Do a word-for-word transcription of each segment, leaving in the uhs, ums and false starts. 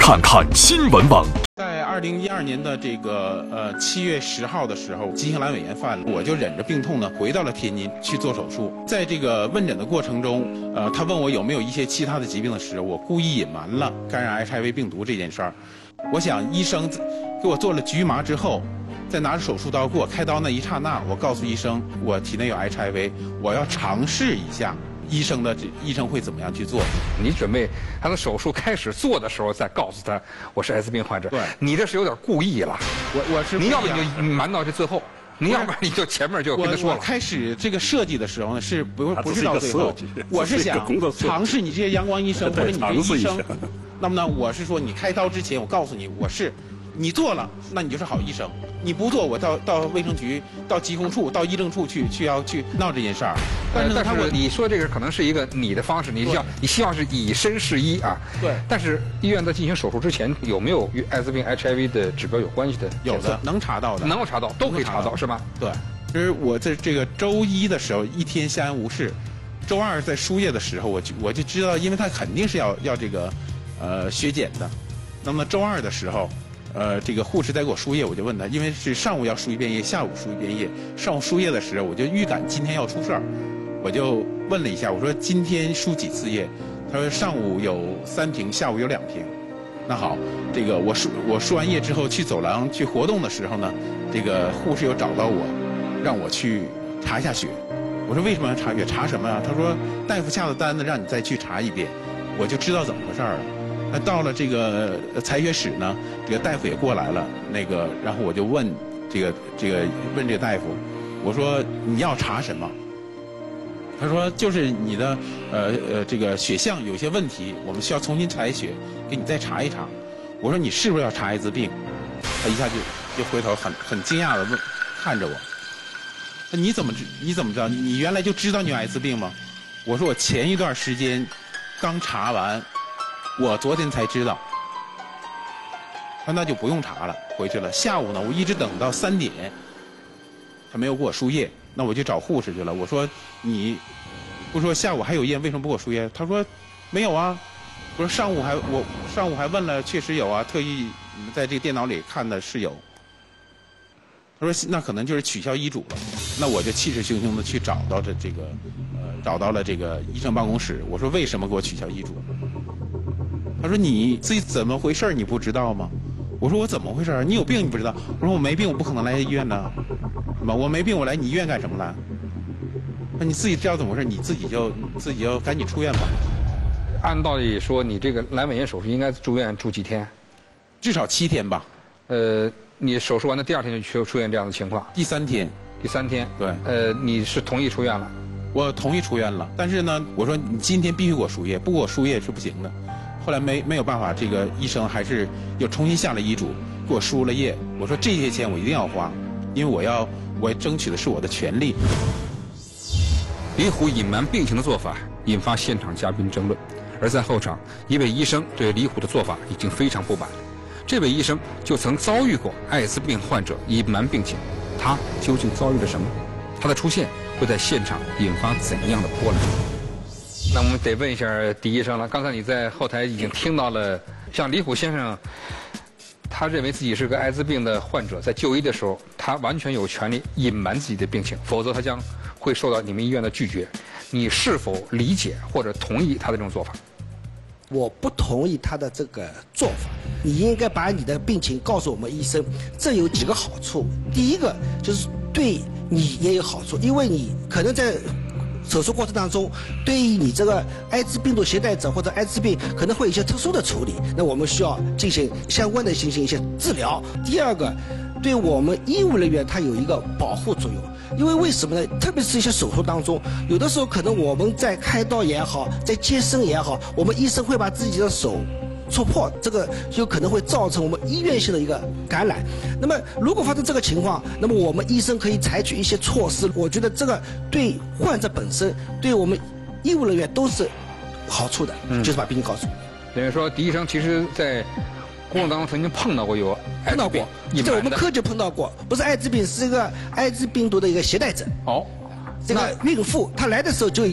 看看新闻网。 在二零一二年的这个呃七月十号的时候，急性阑尾炎犯了，我就忍着病痛呢回到了天津去做手术。在这个问诊的过程中，呃，他问我有没有一些其他的疾病的时候，我故意隐瞒了感染 H I V 病毒这件事儿。我想医生给我做了局麻之后，在拿着手术刀给我开刀那一刹那，我告诉医生我体内有 H I V， 我要尝试一下。医生的医生会怎么样去做？ 你准备他的手术开始做的时候再告诉他我是艾滋病患者。 对， 你这是有点故意了。 我我是你要不你就瞒到这最后，你要不然你就前面就跟他说了。 我开始这个设计的时候呢，是不不是到最后，我是想尝试你这些阳光医生或者你这医生。那么呢，我是说你开刀之前，我告诉你我是。你做了，那你就是好医生；你不做，我到到卫生局、到疾控处、到医政处去去要去闹这件事儿。 但是，但是你说这个可能是一个你的方式，你希望你希望是以身试医啊。 对。 但是医院在进行手术之前，有没有与艾滋病 H I V 的指标有关系的？ 有的，能查到的。 能够查到，都可以查到，是吗？ 对。就是我在这个周一的时候一天相安无事，周二在输液的时候，我就我就知道，因为他肯定是要要这个呃血检的。那么周二的时候。呃，这个护士在给我输液，我就问他，因为是上午要输一遍液，下午输一遍液。上午输液的时候，我就预感今天要出事儿，我就问了一下，我说今天输几次液？他说上午有三瓶，下午有两瓶。那好，这个我输我输完液之后去走廊去活动的时候呢，这个护士又找到我，让我去查一下血。我说为什么要查血？查什么啊？他说大夫下的单子让你再去查一遍，我就知道怎么回事了。那到了这个采血室呢，这个大夫也过来了，那个，然后我就问这个这个问这个大夫，我说你要查什么？他说就是你的呃呃这个血象有些问题，我们需要重新采血，给你再查一查。我说你是不是要查艾滋病？他一下就就回头很很惊讶的问看着我，那你怎么你怎么知道？你原来就知道你有艾滋病吗？我说我前一段时间刚查完。我昨天才知道，他那就不用查了，回去了。下午呢，我一直等到三点，他没有给我输液，那我就找护士去了。我说你不说下午还有液，为什么不给我输液？他说没有啊。我说上午还我上午还问了，确实有啊，特意在这个电脑里看的是有。他说那可能就是取消医嘱了。那我就气势汹汹的去找到这这个呃找到了这个医生办公室。我说为什么给我取消医嘱？他说你自己怎么回事你不知道吗？我说我怎么回事你有病你不知道？我说我没病，我不可能来医院呢。什么？我没病，我来你医院干什么来？那你自己知道怎么回事，你自己就自己就赶紧出院吧。 按道理说，你这个阑尾炎手术应该住院住几天？ 至少七天吧。 呃，你手术完的第二天就出出院这样的情况？ 第三天。 第三天。 对。 呃，你是同意出院了？ 我同意出院了，但是呢，我说你今天必须给我输液，不给我输液是不行的。后来没没有办法，这个医生还是又重新下了医嘱，给我输了液。我说这些钱我一定要花，因为我要我争取的是我的权利。 李虎隐瞒病情的做法引发现场嘉宾争论，而在后场，一位医生对李虎的做法已经非常不满。这位医生就曾遭遇过艾滋病患者隐瞒病情，他究竟遭遇了什么？他的出现会在现场引发怎样的波澜？那我们得问一下狄医生了。刚才你在后台已经听到了，像李虎先生，他认为自己是个艾滋病的患者，在就医的时候，他完全有权利隐瞒自己的病情，否则他将会受到你们医院的拒绝。你是否理解或者同意他的这种做法？ 我不同意他的这个做法。你应该把你的病情告诉我们医生，这有几个好处。第一个就是对你也有好处，因为你可能在手术过程当中，对于你这个艾滋病毒携带者或者艾滋病可能会有一些特殊的处理，那我们需要进行相关的进行一些治疗。第二个，对我们医务人员它有一个保护作用，因为为什么呢？特别是一些手术当中，有的时候可能我们在开刀也好，在接生也好，我们医生会把自己的手戳破，这个有可能会造成我们医院性的一个感染。那么如果发生这个情况，那么我们医生可以采取一些措施，我觉得这个对患者本身，对我们医务人员都是好处的，嗯、就是把病情告诉你。 等于说，狄医生其实在工作当中曾经碰到过有艾滋病， 碰到过，在我们科就碰到过，不是艾滋病，是一个艾滋病毒的一个携带者。 哦， 这个孕妇她来的时候就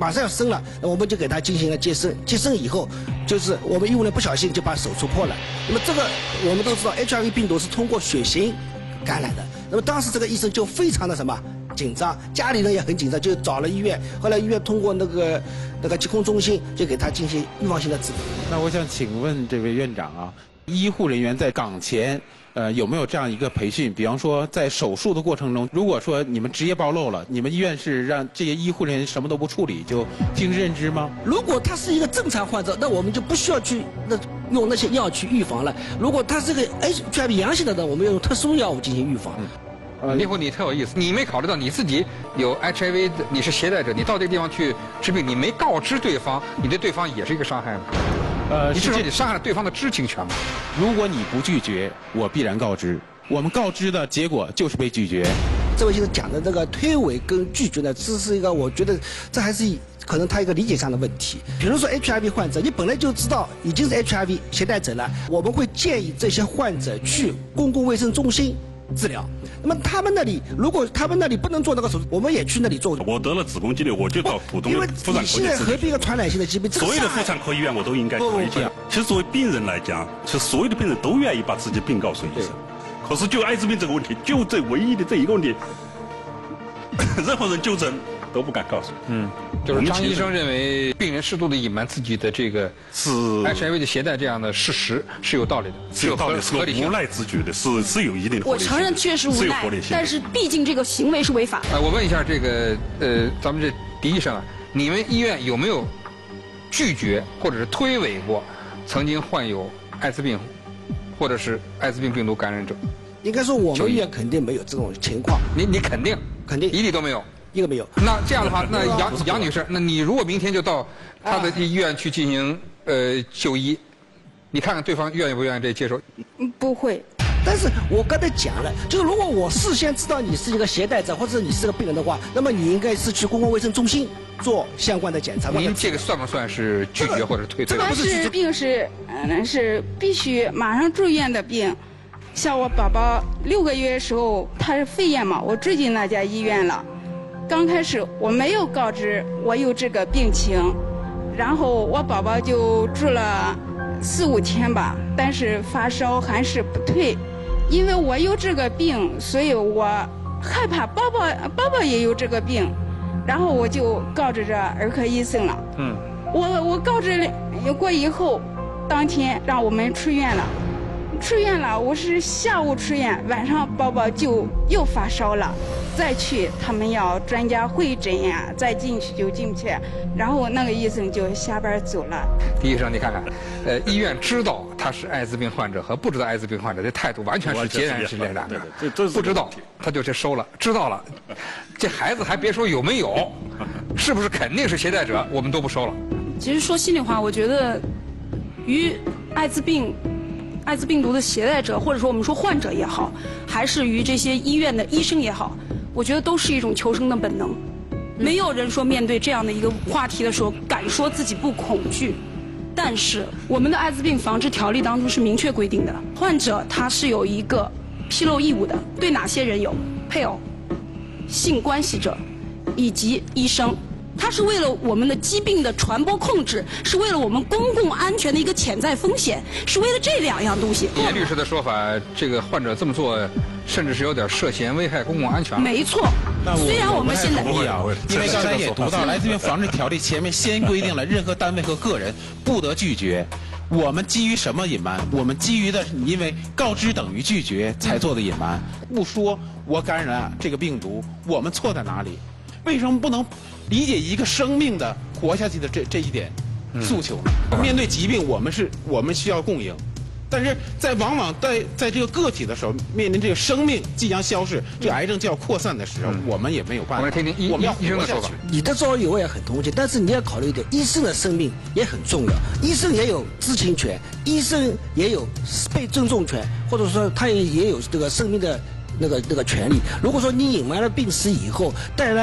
马上要生了，那我们就给他进行了接生。接生以后，就是我们医务人员不小心就把手戳破了。那么这个我们都知道 ，H I V 病毒是通过血型感染的。那么当时这个医生就非常的什么紧张，家里人也很紧张，就找了医院。后来医院通过那个那个疾控中心，就给他进行预防性的治疗。 那我想请问这位院长啊，医护人员在岗前。呃，有没有这样一个培训？比方说，在手术的过程中，如果说你们职业暴露了，你们医院是让这些医护人员什么都不处理，就听之任之吗？ 如果他是一个正常患者，那我们就不需要去那用那些药去预防了。如果他是个 H I V 阳性的呢，我们要用特殊药物进行预防。 嗯呃，李虎，你特有意思，你没考虑到你自己有 H I V， 你是携带者，你到这个地方去治病，你没告知对方，你对对方也是一个伤害吗？呃，你至少得伤害了对方的知情权嘛。 如果你不拒绝，我必然告知。我们告知的结果就是被拒绝。 这位先生讲的这个推诿跟拒绝呢，这是一个我觉得这还是可能他一个理解上的问题。比如说 H I V 患者，你本来就知道已经是 H I V 携带者了，我们会建议这些患者去公共卫生中心治疗。那么他们那里，如果他们那里不能做那个手术，我们也去那里做。 我得了子宫肌瘤，我就到普通的妇产科去治。 因为你现在合并一个传染性的疾病， 所有的妇产科医院我都应该可以这样。其实作为病人来讲，其实所有的病人都愿意把自己的病告诉医生。可是就艾滋病这个问题，就这唯一的这一个问题，任何人就诊都不敢告诉。 嗯，就是张医生认为病人适度的隐瞒自己的这个是 H I V 的携带这样的事实是有道理的， 是有道理，是无奈之举的，是是有一定的合理性。 我承认确实无奈，但是毕竟这个行为是违法。 呃，我问一下这个呃，咱们这狄医生啊，你们医院有没有拒绝或者是推诿过曾经患有艾滋病或者是艾滋病病毒感染者？ 应该说我们医院肯定没有这种情况。 你你肯定肯定一例都没有， 一个没有。 那这样的话，那杨杨女士，那你如果明天就到她的医院去进行呃就医，你看看对方愿意不愿意这接受？ 不会。 但是我刚才讲了，就是如果我事先知道你是一个携带者或者你是个病人的话，那么你应该是去公共卫生中心做相关的检查。 您这个算不算是拒绝或者推脱？ 这个是病是嗯是必须马上住院的病。像我宝宝六个月的时候，他是肺炎嘛，我住进那家医院了。刚开始我没有告知我有这个病情，然后我宝宝就住了四五天吧，但是发烧还是不退。因为我有这个病，所以我害怕宝宝宝宝也有这个病，然后我就告知着儿科医生了。嗯，我我告知过以后，当天让我们出院了。出院了，我是下午出院，晚上宝宝就又发烧了，再去他们要专家会诊呀，再进去就进不去，然后那个医生就下班走了。 狄医生，你看看，呃，医院知道他是艾滋病患者和不知道艾滋病患者的态度完全是截然是两个。 对对， 不知道他就去收了，知道了，这孩子还别说有没有，是不是肯定是携带者，我们都不收了。 其实说心里话，我觉得与艾滋病。艾滋病毒的携带者，或者说我们说患者也好，还是于这些医院的医生也好，我觉得都是一种求生的本能。没有人说面对这样的一个话题的时候，敢说自己不恐惧。但是我们的艾滋病防治条例当中是明确规定的，患者他是有一个披露义务的，对哪些人有？配偶、性关系者以及医生。它是为了我们的疾病的传播控制，是为了我们公共安全的一个潜在风险，是为了这两样东西。 严律师的说法，这个患者这么做，甚至是有点涉嫌危害公共安全。 没错。虽然我们现在， 同意啊，因为刚才也读到《艾滋病防治条例》前面先规定了，任何单位和个人不得拒绝。我们基于什么隐瞒？我们基于的是因为告知等于拒绝才做的隐瞒。不说我感染这个病毒，我们错在哪里？为什么不能理解一个生命的活下去的这这一点诉求呢？嗯、面对疾病，我们是我们需要共赢，但是在往往在在这个个体的时候，面临这个生命即将消逝，这个癌症就要扩散的时候，嗯、我们也没有办法。 我们听听医我们要医生的说法。 你的造诣我也很同情，但是你要考虑一点，医生的生命也很重要，医生也有知情权，医生也有被尊重权，或者说他也也有这个生命的。那个那个权利，如果说你隐瞒了病史以后，带来不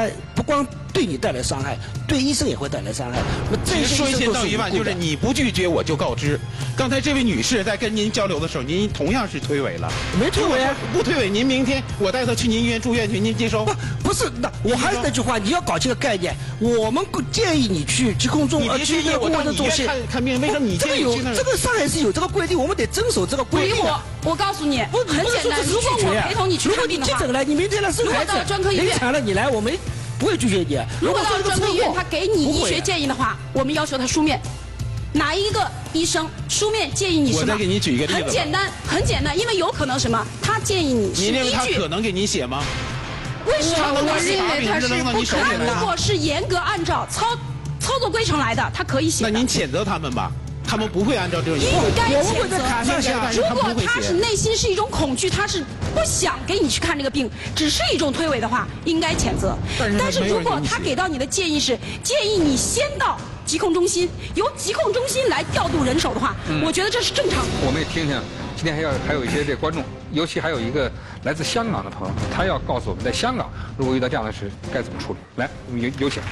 光对你带来伤害，对医生也会带来伤害。那么这其个实说一千道一万，就是你你不拒绝我就告知。刚才这位女士在跟您交流的时候，您同样是推诿了， 没推诿啊， 不推诿，您明天我带她去您医院住院去，您接收？ 不，不是，那我还是那句话，你要搞清个概念。我们不建议你去疾控中， 你别去公安的中心看看病，为什么你这个有这个上海是有这个规定，我们得遵守这个规定。 我我告诉你， 不很简单，你去我陪同你去看病的话， 如果你急诊了，你明天来生孩子， 到专科医院临产了，你来，我们不会拒绝你。 如果到专科医院，他给你医学建议的话，我们要求他书面。哪一个医生书面建议你什么？ 我再给你举一个例子。 很简单，很简单，因为有可能什么？他建议你是依据。 你认为他可能给你写吗？ 为什么？ 我认为他是不可能。 如果是严格按照操操作规程来的，他可以写。 那您谴责他们吧。他们不会按照这个。 应该谴责。如果他是内心是一种恐惧，他是不想给你去看这个病，只是一种推诿的话，应该谴责。但是如果他给到你的建议是建议你先到疾控中心，由疾控中心来调度人手的话，嗯、我觉得这是正常的。 我们也听听，今天还要还有一些这观众，尤其还有一个来自香港的朋友，他要告诉我们，在香港如果遇到这样的事该怎么处理。来，我们有有请。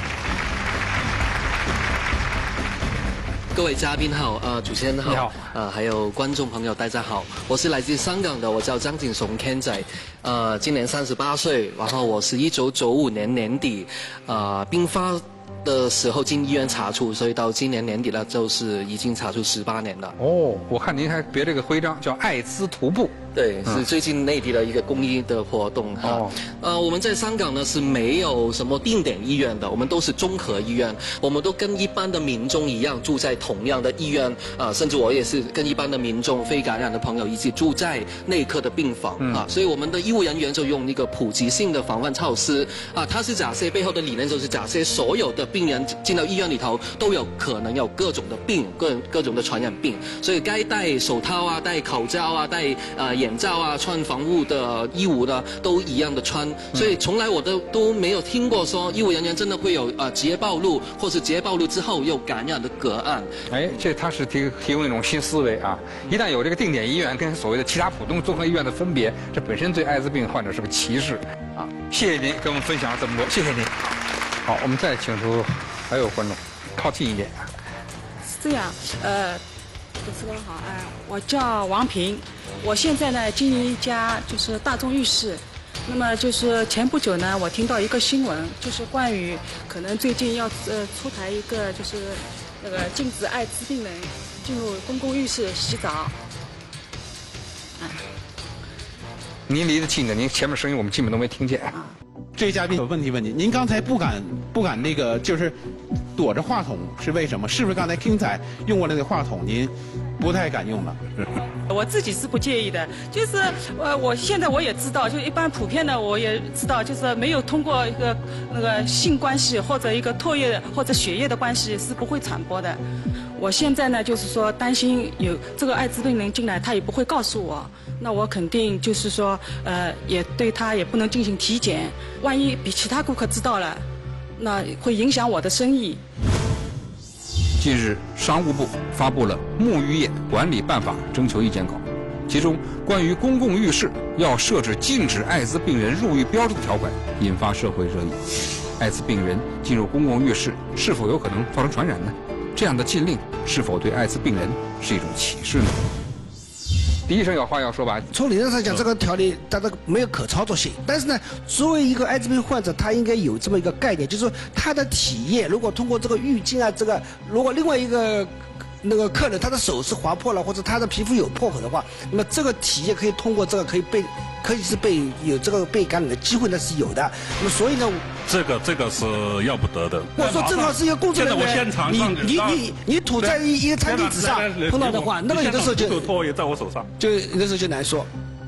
各位嘉宾好，呃，主持人好， 你好， 呃，还有观众朋友大家好，我是来自香港的，我叫张景松 Ken 仔，呃，今年三十八岁，然后我是一九九五年年底，呃，并发的时候进医院查处，所以到今年年底了，就是已经查处十八年了。 哦，我看您还别这个徽章，叫艾滋徒步。 对，是最近内地的一个公益的活动哈。哦、呃，我们在香港呢是没有什么定点医院的，我们都是综合医院，我们都跟一般的民众一样住在同样的医院，啊、呃，甚至我也是跟一般的民众非感染的朋友一起住在内科的病房、嗯、啊，所以我们的医务人员就用一个普及性的防范措施啊，它是假设背后的理念就是假设所有的病人进到医院里头都有可能有各种的病，各各种的传染病，所以该戴手套啊、戴口罩啊、戴呃眼罩啊、穿防护的衣物呢，都一样的穿。所以从来我都都没有听过说医务人员真的会有呃职业暴露，或是职业暴露之后又感染的个案。 哎，这他是提提供一种新思维啊！一旦有这个定点医院跟所谓的其他普通综合医院的分别，这本身对艾滋病患者是个歧视啊！谢谢您跟我们分享了这么多，谢谢您。好，我们再请出还有观众靠近一点。 是这样，呃，主持人好，哎、呃，我叫王平。我现在呢经营一家就是大众浴室，那么就是前不久呢，我听到一个新闻，就是关于可能最近要呃出台一个就是那个禁止艾滋病人进入公共浴室洗澡。 啊，您离得近的，您前面声音我们基本都没听见。啊， 这位嘉宾有问题问你，您刚才不敢不敢那个就是躲着话筒是为什么？是不是刚才 King 仔用过那个话筒，您不太敢用了？ 我自己是不介意的，就是呃，我现在我也知道，就一般普遍的我也知道，就是没有通过一个那个性关系或者一个唾液或者血液的关系是不会传播的。我现在呢，就是说担心有这个艾滋病人进来，他也不会告诉我，那我肯定就是说呃，也对他也不能进行体检，万一比其他顾客知道了，那会影响我的生意。 近日，商务部发布了《沐浴业管理办法》征求意见稿，其中关于公共浴室要设置禁止艾滋病人入浴标志的条款引发社会热议。艾滋病人进入公共浴室是否有可能造成传染呢？这样的禁令是否对艾滋病人是一种歧视呢？狄医生有话要说吧？ 从理论上讲，这个条例它的没有可操作性，但是呢，作为一个艾滋病患者，他应该有这么一个概念，就是说他的体液如果通过这个浴巾啊，这个如果另外一个那个客人他的手是划破了，或者他的皮肤有破口的话，那么这个体液可以通过这个可以被可以是被有这个被感染的机会，那是有的。那么所以呢， 这个这个是要不得的。 我说正好是一个工作人员， 现在我现场你你你你吐在一一个餐巾纸上碰到的话，那么有的时候就唾液在我手上， 就有的时候就难说。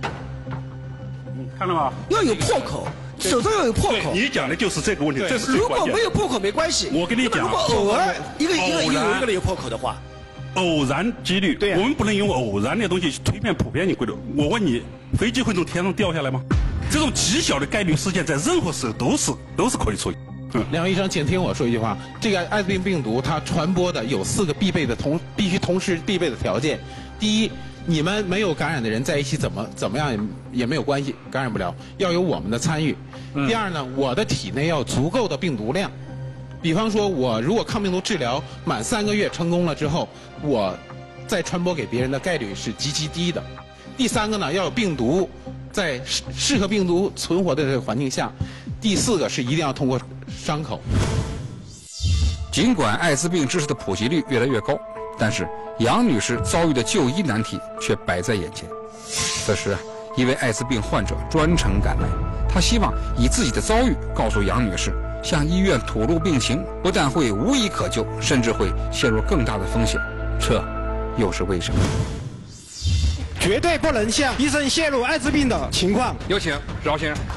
看到吗？ 要有破口。手上要有破口， 你讲的就是这个问题，这是如果没有破口没关系。 我跟你讲， 如果偶尔一个一个有一个人有破口的话， 偶然几率，对、啊，我们不能用偶然的东西去推变普遍的规律。我问你，飞机会从天上掉下来吗？这种极小的概率事件，在任何时候都是都是可以出现。 嗯，梁医生，请听我说一句话：这个艾滋病病毒它传播的有四个必备的同必须同时必备的条件。第一， 你们没有感染的人在一起怎么怎么样也也没有关系，感染不了，要有我们的参与。嗯、第二呢，我的体内要有足够的病毒量，比方说我如果抗病毒治疗满三个月成功了之后，我再传播给别人的概率是极其低的。第三个呢，要有病毒在适适合病毒存活的这个环境下。第四个是一定要通过伤口。 尽管艾滋病知识的普及率越来越高，但是杨女士遭遇的就医难题却摆在眼前。此时，一位艾滋病患者专程赶来，他希望以自己的遭遇告诉杨女士，向医院吐露病情不但会无医可救，甚至会陷入更大的风险。这又是为什么？ 绝对不能向医生泄露艾滋病的情况。 有请饶先生。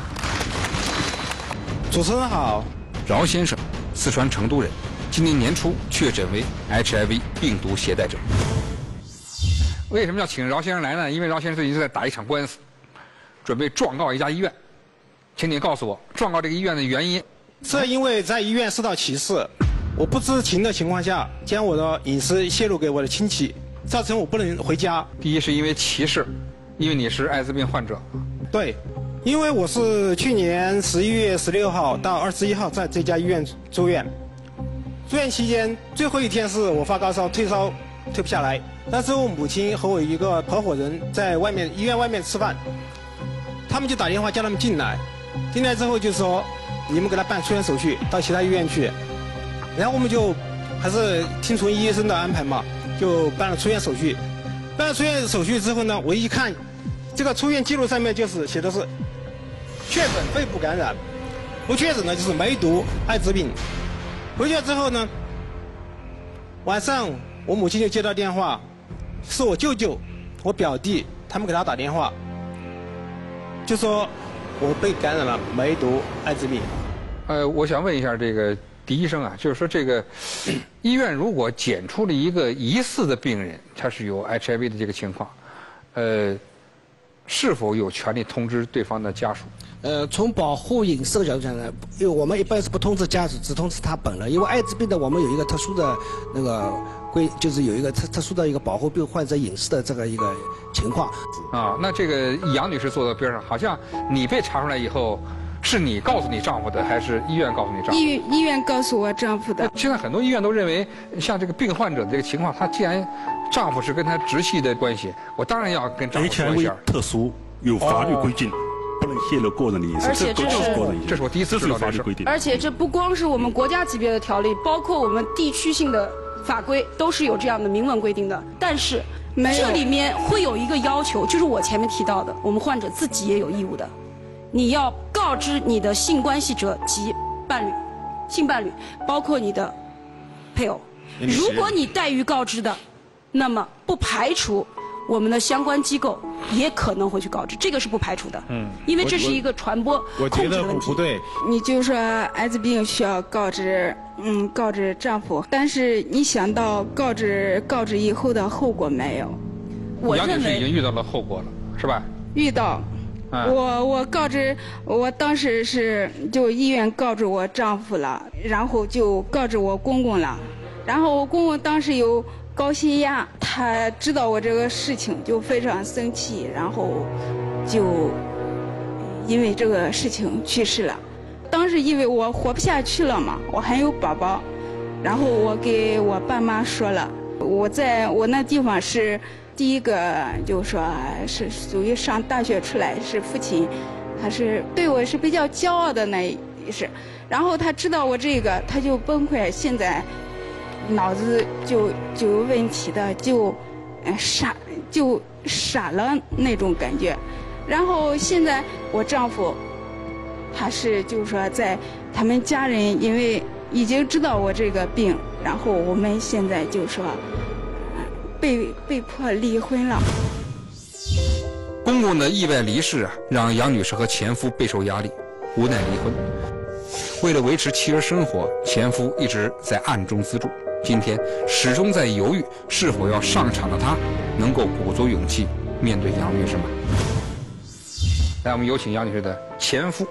主持人好。 饶先生，四川成都人，今年年初确诊为 H I V 病毒携带者。为什么要请饶先生来呢？因为饶先生最近在打一场官司，准备状告一家医院。请你告诉我，状告这个医院的原因。 是因为在医院受到歧视，我不知情的情况下，将我的隐私泄露给我的亲戚，造成我不能回家。 第一是因为歧视，因为你是艾滋病患者。 对。因为我是去年十一月十六号到二十一号在这家医院住院，住院期间最后一天是我发高烧退烧退不下来，那时候我母亲和我一个合伙人在外面医院外面吃饭，他们就打电话叫他们进来，进来之后就说你们给他办出院手续到其他医院去，然后我们就还是听从医生的安排嘛，就办了出院手续。办了出院手续之后呢，我一看这个出院记录上面就是写的是确诊肺部感染，不确诊的就是梅毒艾滋病。回去之后呢，晚上我母亲就接到电话，是我舅舅、我表弟他们给他打电话，就说我被感染了梅毒艾滋病。 呃，我想问一下这个狄医生啊，就是说这个医院如果检出了一个疑似的病人，他是有 H I V 的这个情况，呃，是否有权利通知对方的家属？ 呃，从保护隐私的角度讲呢，因为我们一般是不通知家属，只通知他本人。因为艾滋病的我们有一个特殊的那个规，就是有一个特特殊的一个保护病患者隐私的这个一个情况。 啊，那这个杨女士坐在边上，好像你被查出来以后，是你告诉你丈夫的，还是医院告诉你丈夫？ 医院医院告诉我丈夫的。 现在很多医院都认为，像这个病患者的这个情况，他既然丈夫是跟他直系的关系，我当然要跟丈夫说一下。 H I V 特殊有法律规定。哦，不能泄露个人的隐私， 而且这是这是我第一次知道法律规定。 而且这不光是我们国家级别的条例，包括我们地区性的法规都是有这样的明文规定的。但是这里面会有一个要求，就是我前面提到的，我们患者自己也有义务的，你要告知你的性关系者及伴侣、性伴侣，包括你的配偶。如果你怠于告知的，那么不排除我们的相关机构也可能会去告知，这个是不排除的。嗯，因为这是一个传播控制的问题。 不对， 你就说艾滋病需要告知，嗯，告知丈夫，但是你想到告知告知以后的后果没有？ 我认为杨女士已经遇到了后果了，是吧？ 遇到，嗯、我我告知，我当时是就医院告知我丈夫了，然后就告知我公公了，然后我公公当时有高血压，他知道我这个事情就非常生气，然后就因为这个事情去世了。当时因为我活不下去了嘛，我还有宝宝，然后我给我爸妈说了，我在我那地方是第一个，就是说是属于上大学出来，是父亲，他是对我是比较骄傲的那一是，然后他知道我这个，他就崩溃，现在脑子就就有问题的，就呃傻就傻了那种感觉。然后现在我丈夫，他是就是说在他们家人因为已经知道我这个病，然后我们现在就说被被迫离婚了。 公公的意外离世啊，让杨女士和前夫备受压力，无奈离婚。为了维持妻儿生活，前夫一直在暗中资助。今天始终在犹豫是否要上场的他，能够鼓足勇气面对杨女士吗？来，我们有请杨女士的前夫。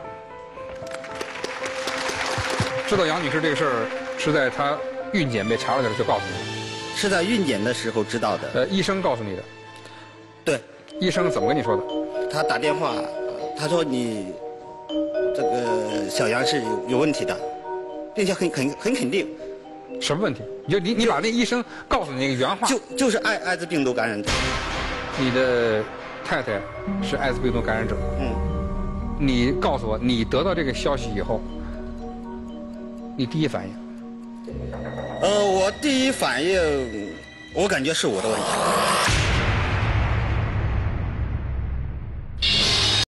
知道杨女士这个事儿是在她孕检被查出来了就告诉你？ 是在孕检的时候知道的。 呃，医生告诉你的。 对。 医生怎么跟你说的？ 他打电话，他说你这个小杨是有有问题的，并且很很很肯定。 什么问题？你就你你把那医生告诉你那个原话。 就就是艾艾滋病毒感染者。 你的太太是艾滋病毒感染者。 嗯。 你告诉我，你得到这个消息以后，你第一反应？ 呃，我第一反应，我感觉是我的问题。